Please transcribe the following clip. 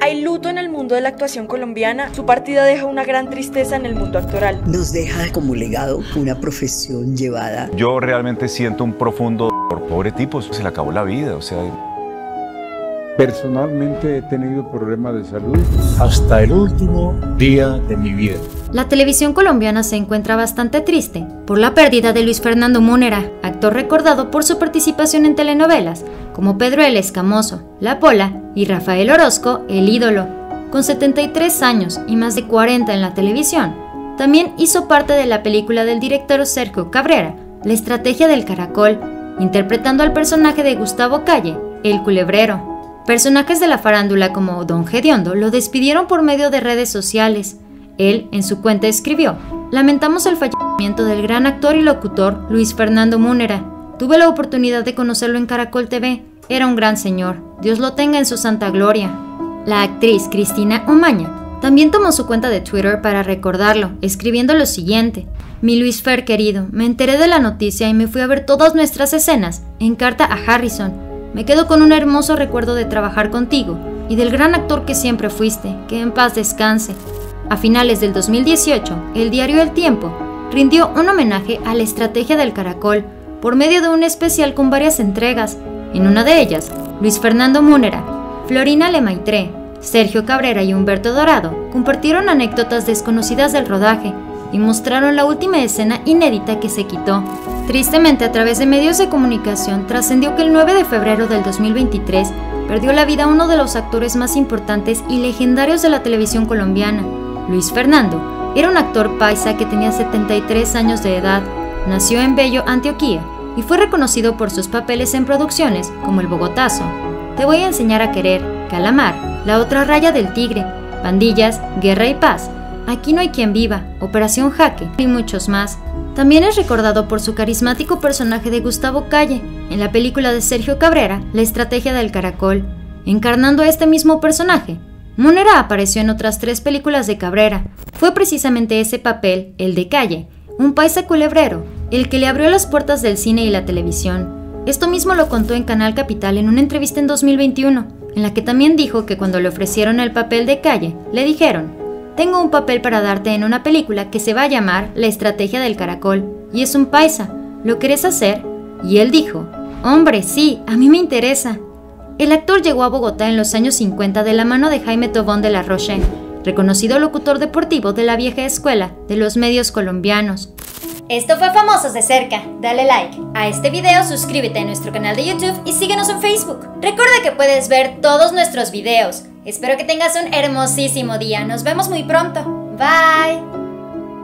Hay luto en el mundo de la actuación colombiana. Su partida deja una gran tristeza en el mundo actoral. Nos deja como legado una profesión llevada. Yo realmente siento un profundo por pobre tipo, se le acabó la vida, o sea. Personalmente he tenido problemas de salud hasta el último día de mi vida. La televisión colombiana se encuentra bastante triste por la pérdida de Luis Fernando Múnera, actor recordado por su participación en telenovelas como Pedro el Escamoso, La Pola y Rafael Orozco, El Ídolo. Con 73 años y más de 40 en la televisión, también hizo parte de la película del director Sergio Cabrera, La Estrategia del Caracol, interpretando al personaje de Gustavo Calle, El Culebrero. Personajes de la farándula como Don Gediondo lo despidieron por medio de redes sociales. Él, en su cuenta, escribió: "Lamentamos el fallecimiento del gran actor y locutor Luis Fernando Múnera. Tuve la oportunidad de conocerlo en Caracol TV. Era un gran señor. Dios lo tenga en su santa gloria". La actriz Cristina Omaña también tomó su cuenta de Twitter para recordarlo, escribiendo lo siguiente: "Mi Luis Fer querido, me enteré de la noticia y me fui a ver todas nuestras escenas en carta a Harrison. Me quedo con un hermoso recuerdo de trabajar contigo y del gran actor que siempre fuiste, que en paz descanse". A finales del 2018, el diario El Tiempo rindió un homenaje a La Estrategia del Caracol por medio de un especial con varias entregas. En una de ellas, Luis Fernando Múnera, Florina Lemaitre, Sergio Cabrera y Humberto Dorado compartieron anécdotas desconocidas del rodaje y mostraron la última escena inédita que se quitó. Tristemente, a través de medios de comunicación, trascendió que el 9 de febrero del 2023 perdió la vida uno de los actores más importantes y legendarios de la televisión colombiana. Luis Fernando era un actor paisa que tenía 73 años de edad, nació en Bello, Antioquia, y fue reconocido por sus papeles en producciones como El Bogotazo, Te voy a enseñar a querer, Calamar, La otra raya del tigre, Pandillas, Guerra y Paz, Aquí no hay quien viva, Operación Jaque y muchos más. También es recordado por su carismático personaje de Gustavo Calle en la película de Sergio Cabrera, La Estrategia del Caracol. Encarnando a este mismo personaje, Múnera apareció en otras 3 películas de Cabrera. Fue precisamente ese papel, el de Calle, un paisa culebrero, el que le abrió las puertas del cine y la televisión. Esto mismo lo contó en Canal Capital en una entrevista en 2021, en la que también dijo que cuando le ofrecieron el papel de Calle, le dijeron: "Tengo un papel para darte en una película que se va a llamar La Estrategia del Caracol, y es un paisa, ¿lo querés hacer?". Y él dijo: "Hombre, sí, a mí me interesa". El actor llegó a Bogotá en los años 50 de la mano de Jaime Tobón de la Roche, reconocido locutor deportivo de la vieja escuela de los medios colombianos. Esto fue Famosos de Cerca. Dale like a este video, suscríbete a nuestro canal de YouTube y síguenos en Facebook. Recuerda que puedes ver todos nuestros videos. Espero que tengas un hermosísimo día. Nos vemos muy pronto. Bye.